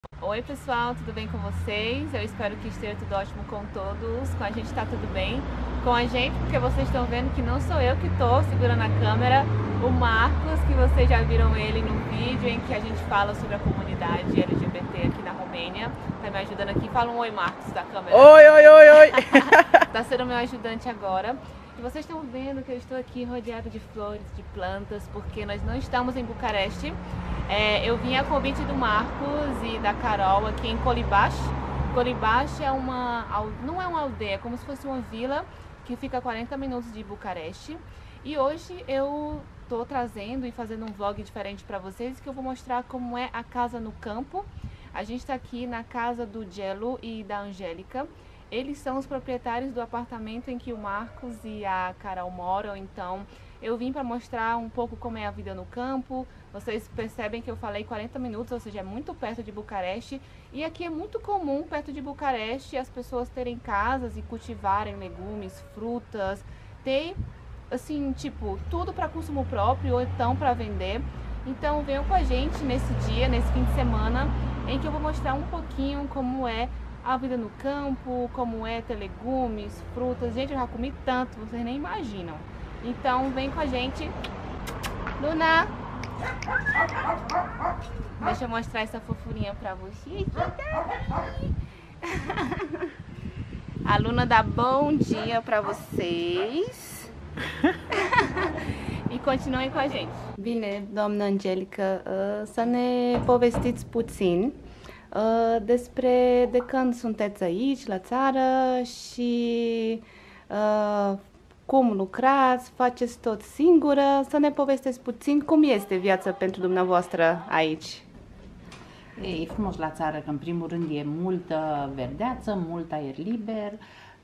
Oi pessoal, tudo bem com vocês? Eu espero que esteja tudo ótimo com todos. Com a gente está tudo bem. Com a gente, porque vocês estão vendo que não sou eu que estou segurando a câmera. O Marcos, que vocês já viram ele no vídeo em que a gente fala sobre a comunidade LGBT aqui na Romênia. Tá me ajudando aqui. Fala um oi, Marcos, da câmera. Oi, oi, oi, oi! Tá sendo meu ajudante agora. E vocês estão vendo que eu estou aqui rodeado de flores, de plantas, porque nós não estamos em Bucareste. Eu vim a convite do Marcos e da Carol aqui em Colibaș. Colibaș não é uma aldeia, é como se fosse uma vila que fica a 40 minutos de Bucareste. E hoje eu estou trazendo e fazendo um vlog diferente para vocês, que eu vou mostrar como é a casa no campo. A gente está aqui na casa do Gelu e da Angélica. Eles são os proprietários do apartamento em que o Marcos e a Carol moram, então eu vim para mostrar um pouco como é a vida no campo. Vocês percebem que eu falei 40 minutos, ou seja, é muito perto de Bucareste. E aqui é muito comum, perto de Bucareste, as pessoas terem casas e cultivarem legumes, frutas, ter, assim, tipo, tudo para consumo próprio ou então para vender. Então venham com a gente nesse dia, nesse fim de semana, em que eu vou mostrar um pouquinho como é a vida no campo, como é ter legumes, frutas. Gente, eu já comi tanto, vocês nem imaginam. Então vem com a gente. Luna! Deixa eu mostrar essa fofurinha pra vocês. A Luna dá bom dia pra vocês. E continuem com a gente. Bine, doamna Angelica, să ne povestiți puțin despre de când sunteți aici, la țară, și cum lucrați, faceți tot singură, să ne povesteți puțin cum este viața pentru dumneavoastră aici. E frumos la țară, că în primul rând e multă verdeață, mult aer liber.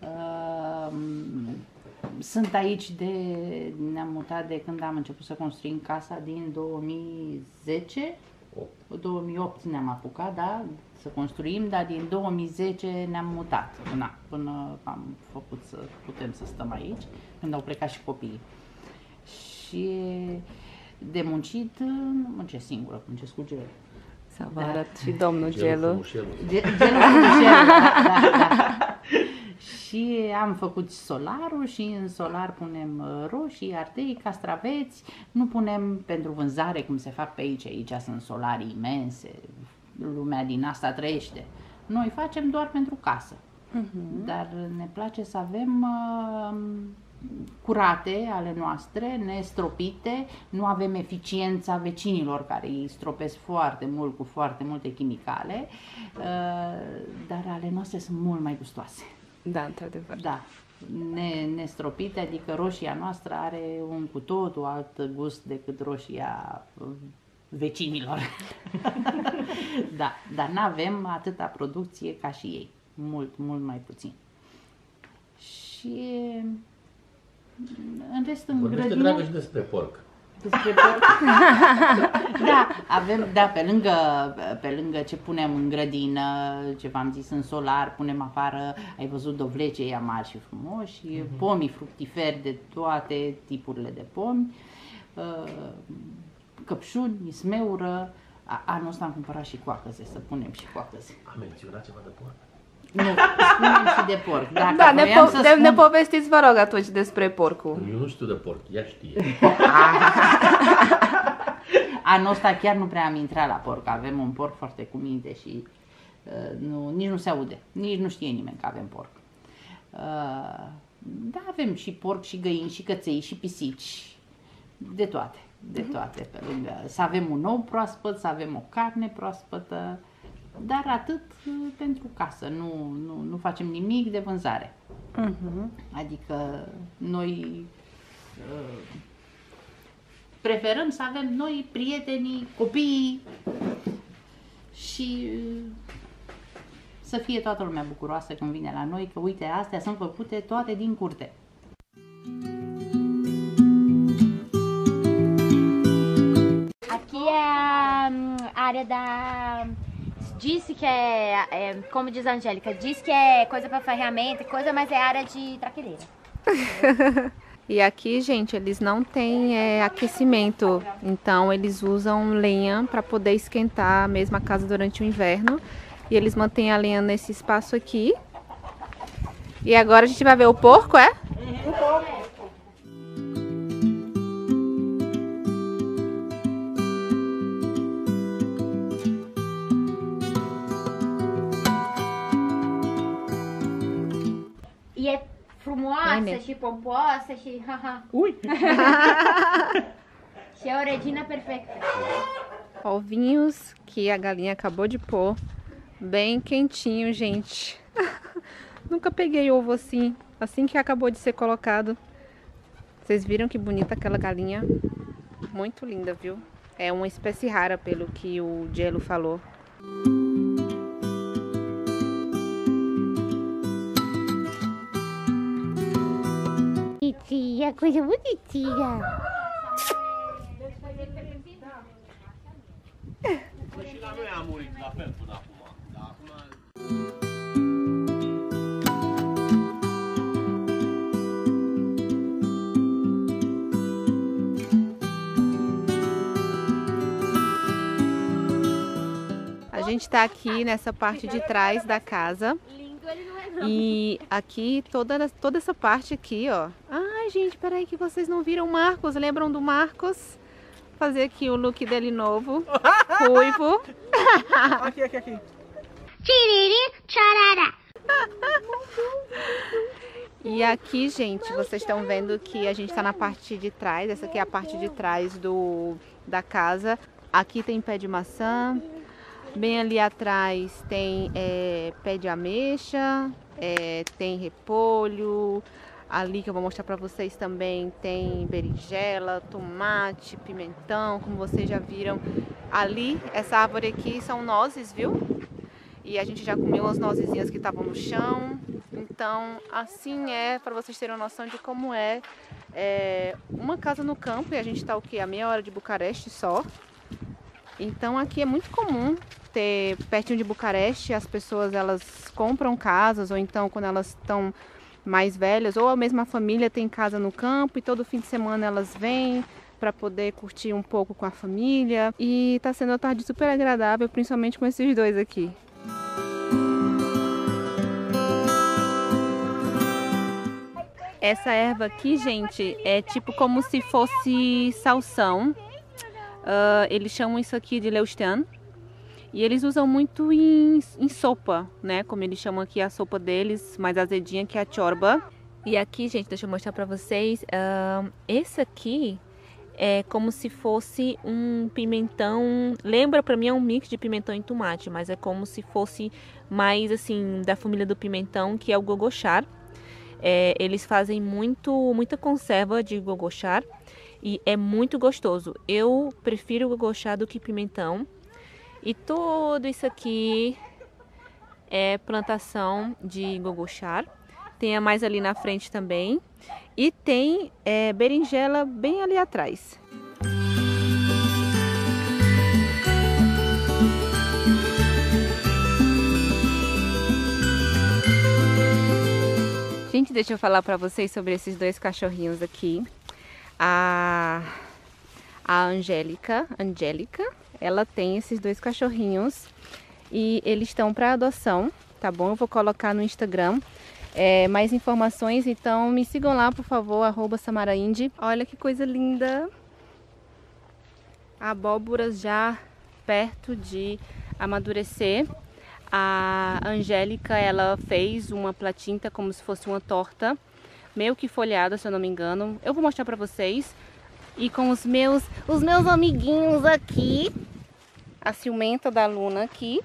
Sunt aici ne-am mutat de când am început să construim casa din 2010. 2008 ne-am apucat, da, să construim, dar din 2010 ne-am mutat până am făcut să putem să stăm aici, când au plecat și copiii. Și de muncit, nu muncesc singură, muncesc cu Gelu. Să vă arăt și domnul Gelu. Gelu, da. Și am făcut solarul și în solar punem roșii, ardei, castraveți. Nu punem pentru vânzare cum se fac pe aici. Aici sunt solari imense, lumea din asta trăiește. Noi facem doar pentru casă. Dar ne place să avem curate ale noastre, nestropite. Nu avem eficiența vecinilor care îi stropesc foarte mult cu foarte multe chimicale, dar ale noastre sunt mult mai gustoase. Da, într-adevăr. Da, nestropite, adică roșia noastră are un cu totul alt gust decât roșia vecinilor. Da, dar n-avem atâta producție ca și ei, mult mai puțin. Și în rest în grădină... Vorbește, dragă, și despre porc. Despre porc? Da, avem, da, pe lângă ce punem în grădină, ce v-am zis, în solar, punem afară, ai văzut dovlece, ea mari și frumoși, pomii fructiferi de toate tipurile de pomi, căpșuni, smeură. Anul ăsta am cumpărat și coacăze, să punem și coacăze. Am menționat ceva de porc? Nu, spunem și de porc. Da, ne povestiți, vă rog, atunci despre porcul. Eu nu știu de porc, ea știe. Anul ăsta chiar nu prea am intrat la porc. Avem un porc foarte cu minte și nici nu se aude, nici nu știe nimeni că avem porc. Da, avem și porc, și găini, și căței, și pisici, de toate, pe lângă. Să avem un ou proaspăt, să avem o carne proaspătă, dar atât pentru casă, nu facem nimic de vânzare. Adică noi preferăm să avem noi prietenii, copiii și să fie toată lumea bucuroasă când vine la noi, că uite, astea sunt făcute toate din curte. Aqui é a área da... Disse que como diz a Angélica, diz que é coisa para ferramenta, coisa, mas é área de traquedeira. E aqui, gente, eles não têm aquecimento, então eles usam lenha para poder esquentar a mesma casa durante o inverno. E eles mantêm a lenha nesse espaço aqui. E agora a gente vai ver o porco, é? O porco. E é frumosa, și pompoasă și haha. Ui! Și é a regina perfeita. Ovinhos que a galinha acabou de pôr. Bem quentinho, gente. Nunca peguei ovo assim que acabou de ser colocado. Vocês viram que bonita aquela galinha? Muito linda, viu? É uma espécie rara, pelo que o Gelo falou. Bonitinha, coisa bonitinha. Și la noi a murit la fel până acum. Dar acum... A gente tá aqui nessa parte de trás da casa. E aqui, toda essa parte aqui, ó. Ai, gente, peraí que vocês não viram o Marcos. Lembram do Marcos? Fazer aqui o look dele novo. Ruivo. Aqui. Tiriri, tcharara. E aqui, gente, vocês estão vendo que a gente tá na parte de trás. Essa aqui é a parte de trás da casa. Aqui tem pé de maçã. Bem ali atrás tem pé de ameixa, tem repolho. Ali que eu vou mostrar pra vocês também tem berinjela, tomate, pimentão, como vocês já viram. Ali, essa árvore aqui são nozes, viu? E a gente já comeu as nozezinhas que estavam no chão. Então, assim é, para vocês terem uma noção de como é uma casa no campo. E a gente tá o quê? A meia hora de Bucareste só. Então aqui é muito comum ter, pertinho de Bucareste, as pessoas elas compram casas, ou então quando elas estão mais velhas, ou a mesma família tem casa no campo e todo fim de semana elas vêm para poder curtir um pouco com a família. E tá sendo uma tarde super agradável, principalmente com esses dois aqui. Essa erva aqui, gente, é tipo como se fosse salsão. Eles chamam isso aqui de leustian. E eles usam muito em sopa, né? Como eles chamam aqui a sopa deles, mais azedinha, que é a chorba. E aqui, gente, deixa eu mostrar pra vocês. Esse aqui é como se fosse um pimentão. Lembra pra mim, é um mix de pimentão e tomate, mas é como se fosse mais assim da família do pimentão, que é o gogochar. Eles fazem muita conserva de gogochar e é muito gostoso. Eu prefiro o gogochar do que pimentão. E tudo isso aqui é plantação de gogochar. Tem a mais ali na frente também. E tem berinjela bem ali atrás. Gente, deixa eu falar pra vocês sobre esses dois cachorrinhos aqui. A Angélica, ela tem esses dois cachorrinhos e eles estão para adoção, tá bom? Eu vou colocar no Instagram mais informações, então me sigam lá, por favor, @samaraindy. Olha que coisa linda! Abóboras já perto de amadurecer. A Angélica, ela fez uma platinta como se fosse uma torta, meio que folhada, se eu não me engano. Eu vou mostrar pra vocês. E com os meus amiguinhos aqui. A ciumenta da Luna aqui.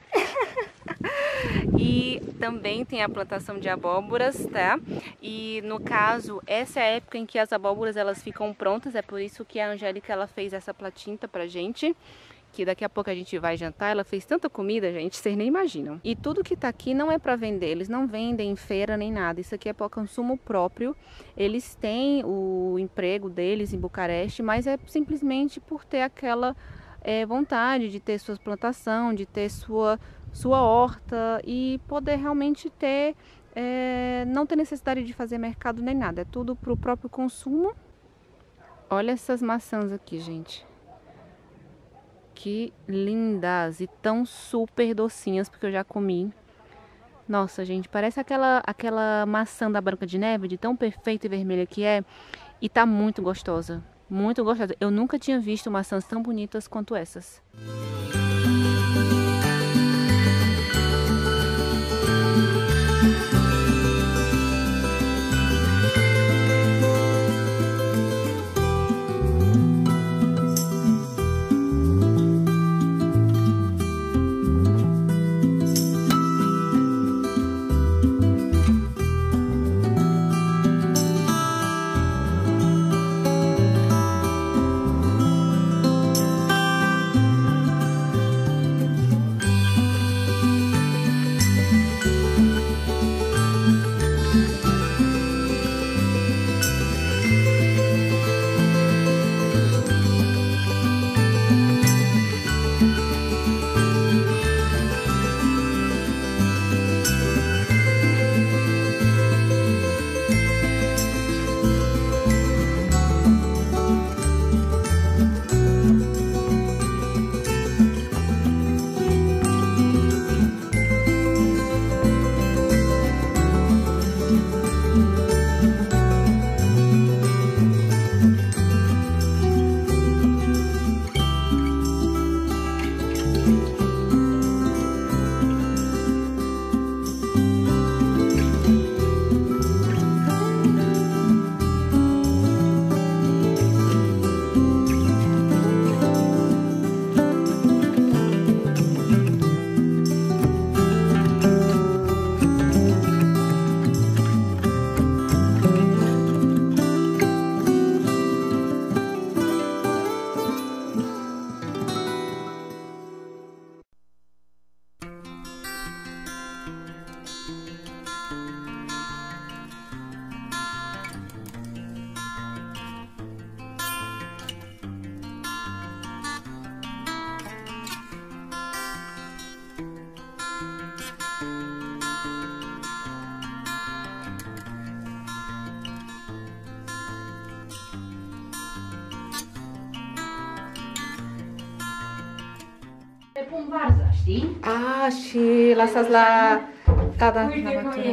E também tem a plantação de abóboras, tá? E no caso, essa é a época em que as abóboras elas ficam prontas. É por isso que a Angélica ela fez essa platinta pra gente. Que daqui a pouco a gente vai jantar. Ela fez tanta comida, gente, vocês nem imaginam. E tudo que tá aqui não é para vender, eles não vendem em feira nem nada. Isso aqui é para consumo próprio. Eles têm o emprego deles em Bucareste, mas é simplesmente por ter aquela vontade de ter sua plantação, de ter sua horta e poder realmente ter não tem necessidade de fazer mercado nem nada, é tudo para o próprio consumo. Olha essas maçãs aqui, gente. Que lindas e tão super docinhas, porque eu já comi. Nossa, gente, parece aquela maçã da Branca de Neve, de tão perfeita e vermelha que é. E tá muito gostosa, muito gostosa. Eu nunca tinha visto maçãs tão bonitas quanto essas. Ah, și lasă-ți la... Da, da, la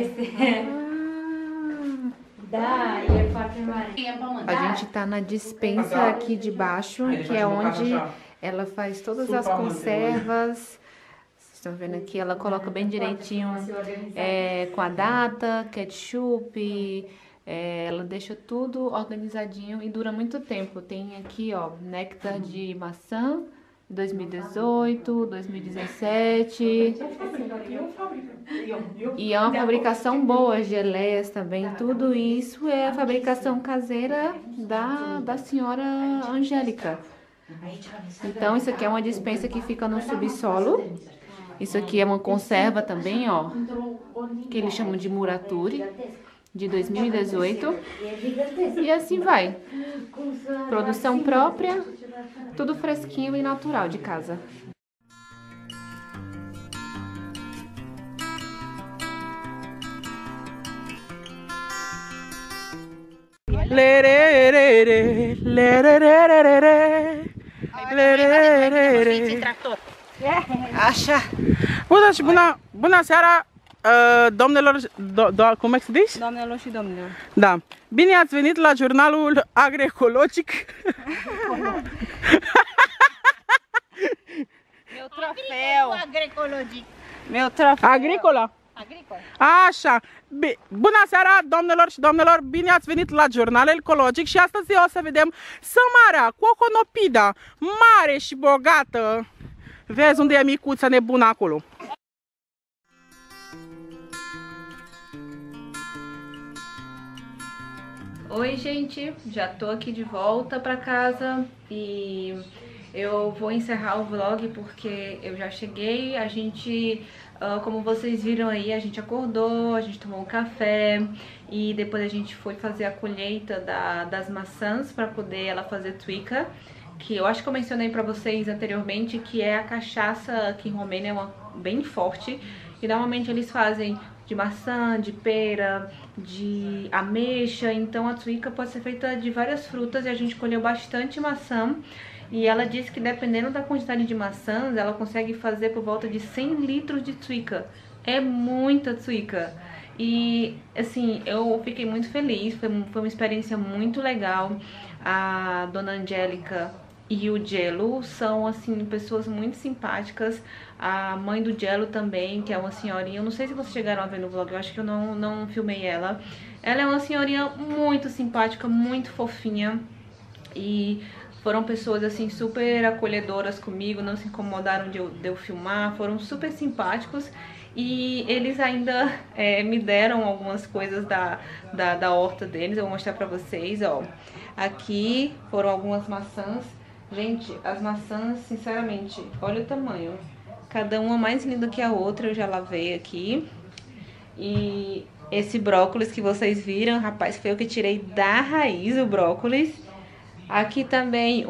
Da, e foarte mare. A gente tá na dispensa aqui de baixo, que é onde ela faz todas as conservas. Vocês estão vendo aqui, ela coloca bem direitinho com a data, ketchup, ela deixa tudo organizadinho e dura muito tempo. Tem aqui, ó, néctar de maçã, 2018, 2017. E é uma fabricação boa, geleias também. Tudo isso é a fabricação caseira da senhora Angélica. Então, isso aqui é uma dispensa que fica no subsolo. Isso aqui é uma conserva também, ó, que eles chamam de Muraturi, de 2018. E assim vai. Produção própria, tudo fresquinho e natural de casa. Așa. Bună seara, domnilor, cum se zice? Doamnelor și domnilor. Da. Bine ați venit la jurnalul agroecologic. Meu trofeu. Agroecologic. Meu trofeu. Agricola. Agricol. Așa. Bună seara, domnilor și domnilor, bine ați venit la jurnalul ecologic și astăzi o să vedem sămarea, coconopida, mare și bogată. Vezi unde e micuța nebună acolo. Oi, gente, já tô aqui de volta pra casa e eu vou encerrar o vlog porque eu já cheguei. A gente, como vocês viram aí, a gente acordou, a gente tomou um café e depois a gente foi fazer a colheita das maçãs pra poder ela fazer tuica, que eu acho que eu mencionei pra vocês anteriormente, que é a cachaça aqui em Romênia, bem forte, e normalmente eles fazem de maçã, de pera, de ameixa. Então a tuica pode ser feita de várias frutas e a gente colheu bastante maçã. E ela disse que dependendo da quantidade de maçãs, ela consegue fazer por volta de 100 litros de tuica. É muita tuica. E assim, eu fiquei muito feliz, foi uma experiência muito legal. A dona Angélica e o Gelo são, assim, pessoas muito simpáticas. A mãe do Gelo também, que é uma senhorinha, eu não sei se vocês chegaram a ver no vlog, eu acho que eu não filmei ela. Ela é uma senhorinha muito simpática, muito fofinha. E foram pessoas, assim, super acolhedoras comigo, não se incomodaram de eu filmar, foram super simpáticos. E eles ainda me deram algumas coisas da horta deles, eu vou mostrar pra vocês, ó. Aqui foram algumas maçãs. Gente, as maçãs, sinceramente, olha o tamanho. Cada uma mais linda que a outra, eu já lavei aqui. E esse brócolis que vocês viram, rapaz, foi eu que tirei da raiz o brócolis. Aqui também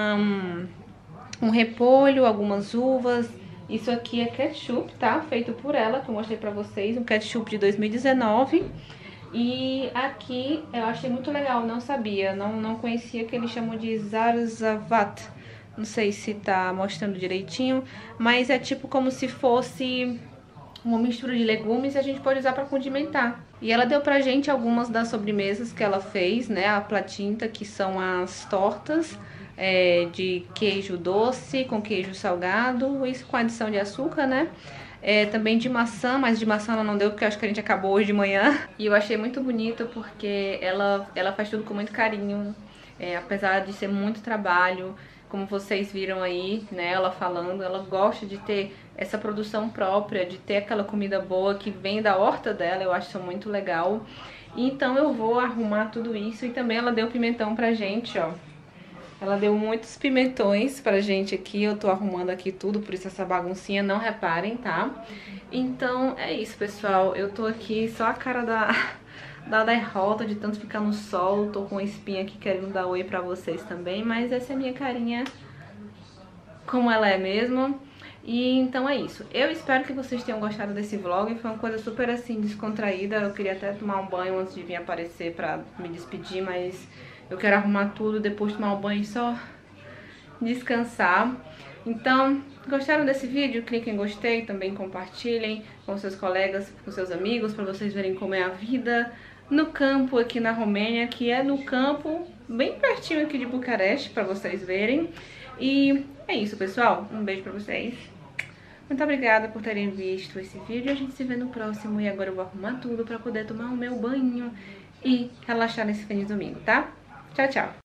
um repolho, algumas uvas. Isso aqui é ketchup, tá? Feito por ela, que eu mostrei pra vocês, um ketchup de 2019. E aqui eu achei muito legal, não sabia, não conhecia, que eles chamam de zarzavat. Não sei se tá mostrando direitinho, mas é tipo como se fosse uma mistura de legumes e a gente pode usar pra condimentar. E ela deu pra gente algumas das sobremesas que ela fez, né? A platinta, que são as tortas de queijo doce com queijo salgado, isso com adição de açúcar, né? Também de maçã, mas de maçã ela não deu porque eu acho que a gente acabou hoje de manhã. E eu achei muito bonito porque ela faz tudo com muito carinho, apesar de ser muito trabalho, como vocês viram aí, né, ela falando, ela gosta de ter essa produção própria, de ter aquela comida boa que vem da horta dela, eu acho isso muito legal. Então eu vou arrumar tudo isso e também ela deu pimentão pra gente, ó. Ela deu muitos pimentões pra gente aqui, eu tô arrumando aqui tudo, por isso essa baguncinha, não reparem, tá? Então é isso, pessoal, eu tô aqui só a cara da derrota de tanto ficar no sol, tô com uma espinha aqui querendo dar oi pra vocês também, mas essa é a minha carinha como ela é mesmo. E então é isso, eu espero que vocês tenham gostado desse vlog, foi uma coisa super assim descontraída, eu queria até tomar um banho antes de vir aparecer pra me despedir, mas eu quero arrumar tudo, depois tomar um banho e só descansar. Então, gostaram desse vídeo? Cliquem em gostei, também compartilhem com seus colegas, com seus amigos, pra vocês verem como é a vida no campo aqui na Romênia, que é no campo bem pertinho aqui de Bucareste, pra vocês verem. E é isso, pessoal. Um beijo pra vocês. Muito obrigada por terem visto esse vídeo. A gente se vê no próximo. E agora eu vou arrumar tudo pra poder tomar o meu banho e relaxar nesse fim de domingo, tá? Tchau, tchau.